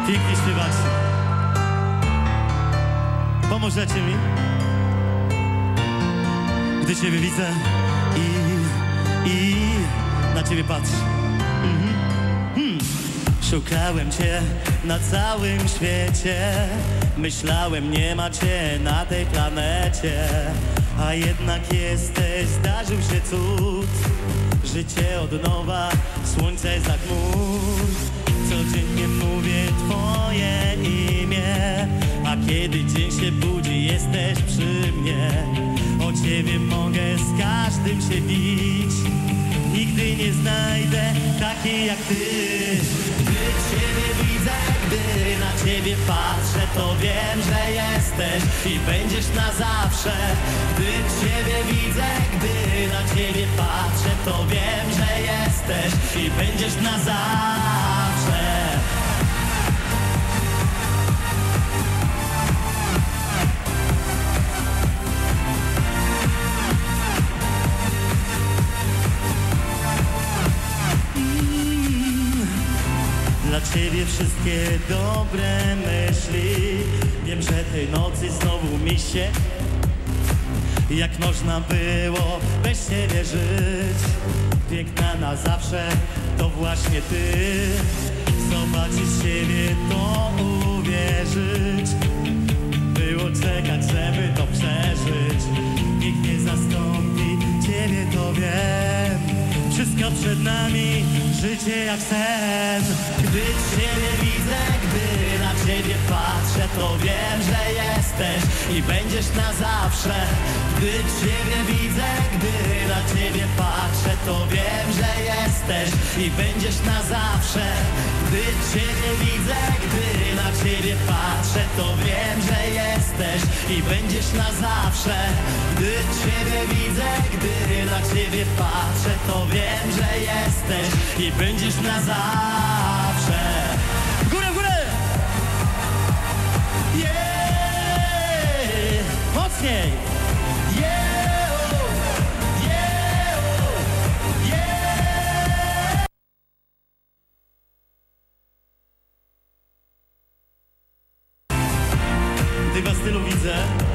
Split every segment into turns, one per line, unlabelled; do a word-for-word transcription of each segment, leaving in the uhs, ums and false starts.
Pięknie śpiewacie. Pomożecie mi? Gdy Ciebie widzę i, i na Ciebie patrzę. Mhm. Hmm. Szukałem Cię na całym świecie. Myślałem, nie ma Cię na tej planecie. A jednak jesteś, zdarzył się cud. Życie od nowa, słońce za chmur. Codziennie mówię Twoje imię, a kiedy dzień się budzi, jesteś przy mnie. O Ciebie mogę z każdym się bić. Nigdy nie znajdę takiej jak Ty. Gdy Ciebie widzę, gdy na Ciebie patrzę, to wiem, że jesteś i będziesz na zawsze. Gdy Ciebie widzę, gdy na Ciebie patrzę, to wiem, że jesteś i będziesz na zawsze. Dla Ciebie wszystkie dobre myśli. Wiem, że tej nocy znowu mi się. Jak można było bez Ciebie żyć? Piękna na zawsze to właśnie Ty. Zobaczyć Ciebie to uwierzyć. Było czekać, żeby to przeżyć. Nikt nie zastąpi Ciebie, to wiem. Wszystko przed nami, życie jak sen. Gdy Ciebie widzę, gdy na Ciebie patrzę, to wiem, że jesteś i będziesz na zawsze. Gdy Ciebie widzę, gdy na Ciebie patrzę, to wiem, że jesteś i będziesz na zawsze. Gdy Ciebie widzę, gdy na Ciebie patrzę, to wiem, że jesteś i będziesz na zawsze. Gdy Ciebie widzę, gdy na Ciebie patrzę, to wiem, że jesteś i będziesz na zawsze. W górę, w górę! Yeah! Mocniej! Yeah! Yeah! Yeah! Gdy Was tylu widzę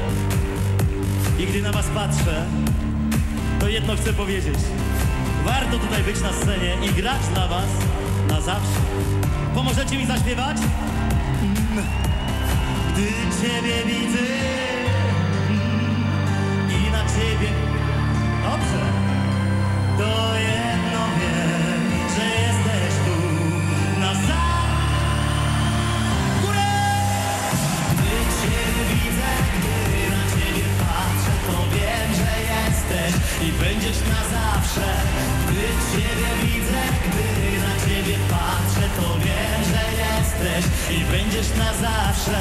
i gdy na Was patrzę, to jedno chcę powiedzieć. Warto tutaj być na scenie i grać dla Was na zawsze. Pomożecie mi zaśpiewać? Mm. Gdy Ciebie widzę mm. i na Ciebie, dobrze, to jedno wiem, że jesteś tu na zawsze. Górę! Gdy Ciebie widzę, gdy na Ciebie patrzę, to wiem, że jesteś i będziesz na zawsze. Gdy Ciebie widzę, gdy na Ciebie patrzę, to wiem, że jesteś i będziesz na zawsze.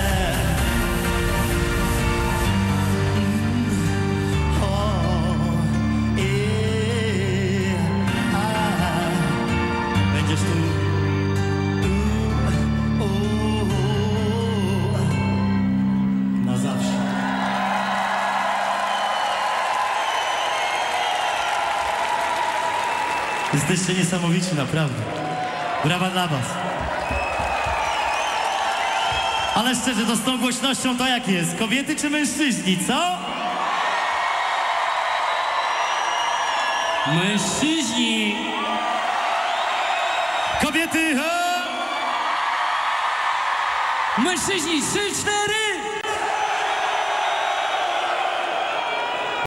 Mm. O, i, a, będziesz tu. U, u, na zawsze. Jesteście niesamowici, naprawdę. Brawa dla Was. Ale szczerze, to z tą głośnością to jak jest? Kobiety czy mężczyźni, co?
Mężczyźni!
Kobiety, ho!
Mężczyźni, trzy, cztery!